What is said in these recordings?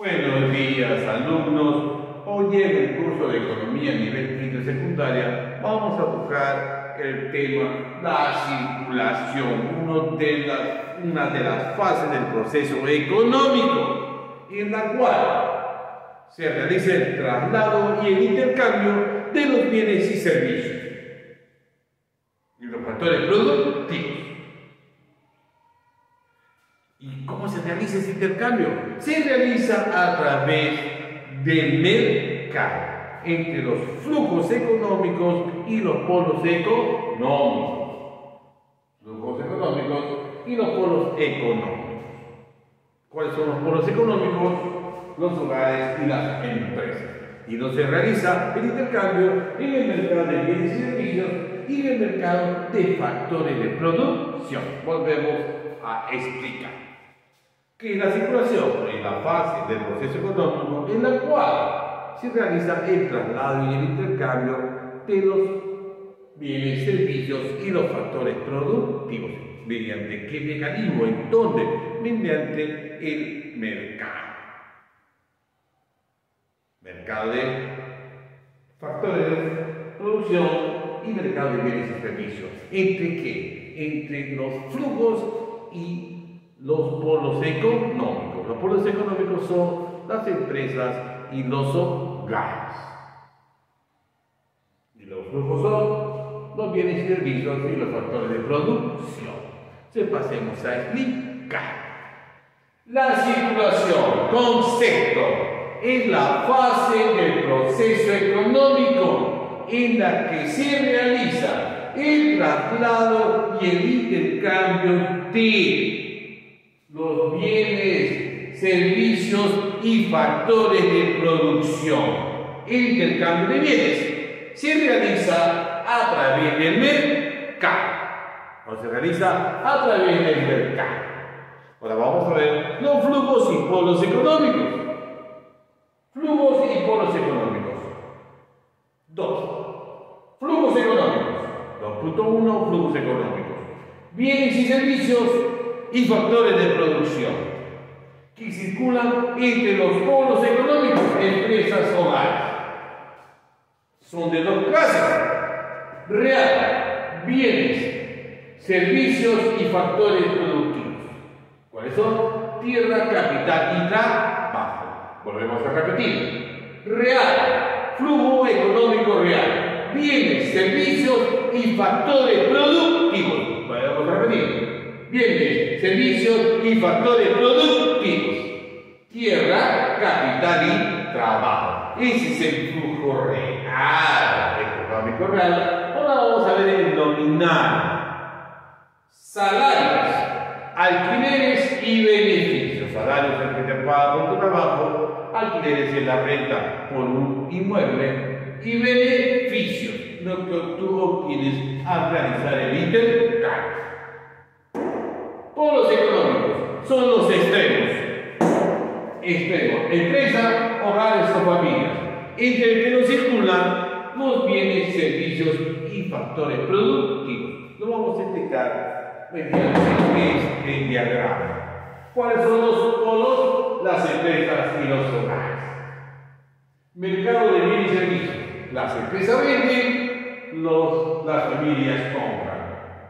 Buenos días, alumnos. Hoy en el curso de Economía a nivel intersecundaria vamos a tocar el tema la circulación, una de las fases del proceso económico, en la cual se realiza el traslado y el intercambio de los bienes y servicios y los factores productivos. ¿Y cómo se realiza ese intercambio? Se realiza a través del mercado, entre los flujos económicos y los polos económicos. Flujos económicos y los polos económicos. ¿Cuáles son los polos económicos? Los hogares y las empresas. Y no se realiza el intercambio en el mercado de bienes y servicios y en el mercado de factores de producción. Volvemos a explicar que la circulación es la fase del proceso económico en la cual se realiza el traslado y el intercambio de los bienes, servicios y los factores productivos. ¿Mediante qué mecanismo? ¿En dónde? Mediante el mercado. Mercado de factores de producción y mercado de bienes y servicios. ¿Entre qué? Entre los flujos y los polos económicos. Los polos económicos son las empresas y los hogares. Y los flujos son los bienes y servicios y los factores de producción. Entonces pasemos a explicar. La circulación, concepto, es la fase del proceso económico en la que se realiza el traslado y el intercambio de los bienes, servicios y factores de producción. El intercambio de bienes se realiza a través del mercado. O se realiza a través del mercado. Ahora vamos a ver los flujos y polos económicos. Flujos y polos económicos. 2. Flujos económicos. 2.1. Flujos económicos. Bienes y servicios y factores de producción que circulan entre los polos económicos, empresas, hogares. Son de dos clases: real, bienes, servicios y factores productivos. ¿Cuáles son? Tierra, capital y trabajo. Volvemos a repetir: real, flujo económico real, bienes, servicios y factores productivos. Volvemos a repetir: bienes, servicios y factores productivos. Tierra, capital y trabajo. Ese es el flujo real, económico real. Ahora vamos a ver el nominal. Salarios, alquileres y beneficios. Salarios es el que te paga por tu trabajo, alquileres es la renta por un inmueble y beneficios, lo que tú obtienes al realizar el intercambio. Polos económicos son los extremos. Empresa, hogares o familias, entre el que nos circulan los bienes, servicios y factores productivos. Lo vamos a explicar mediante este diagrama. ¿Cuáles son los polos? Las empresas y los hogares. Mercado de bienes y servicios. Las empresas venden, las familias compran.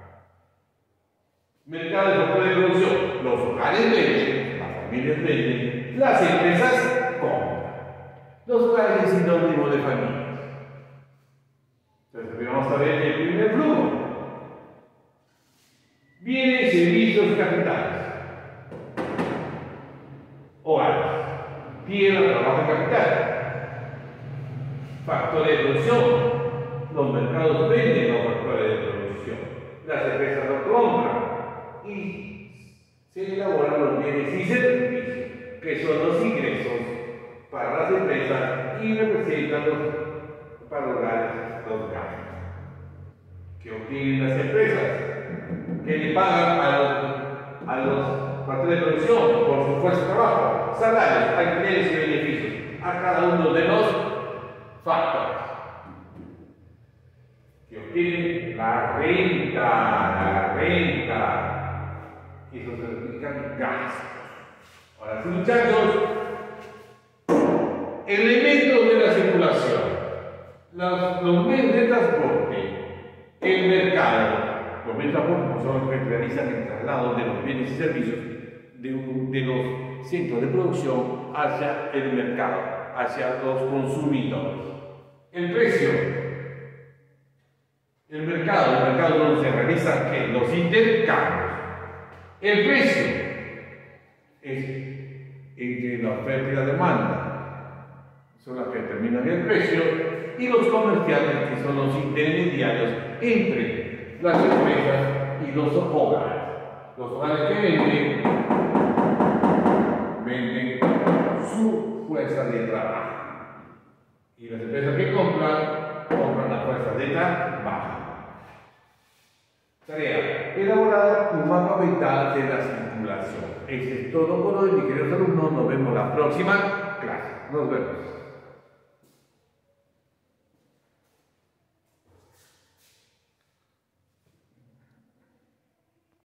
Mercado de factores de producción. Los hogares venden, las familias venden, las empresas compran. Los hogares es sinónimo de familias. Entonces vamos a ver el primer flujo. Bienes, servicios, capitales. Hogares. Tierra, trabajo y capital. Factores de producción. Los mercados venden los factores de producción. Las empresas los compran. Y se elaboran los bienes y servicios, que son los ingresos para las empresas y representan para los hogares los gastos que obtienen las empresas, que le pagan a los factores de producción por su fuerza de trabajo, salarios, alquileres y beneficios a cada uno de los factores que obtienen la renta. Eso significan gastos. Ahora sí, muchachos, elementos de la circulación, los medios de transporte, el mercado. Los medios de transporte son los que realizan el traslado de los bienes y servicios de los centros de producción hacia el mercado, hacia los consumidores. El precio. El mercado donde se realizan ¿qué? Los intercambios. El precio es entre la oferta y la demanda, son las que determinan el precio, y los comerciales, que son los intermediarios entre las empresas y los hogares. Los hogares que venden su fuerza de trabajo, y las empresas que compran la fuerza de trabajo. Tarea: elaborar un mapa mental de la circulación. Eso es todo por hoy, mis queridos alumnos. Nos vemos la próxima clase. Nos vemos.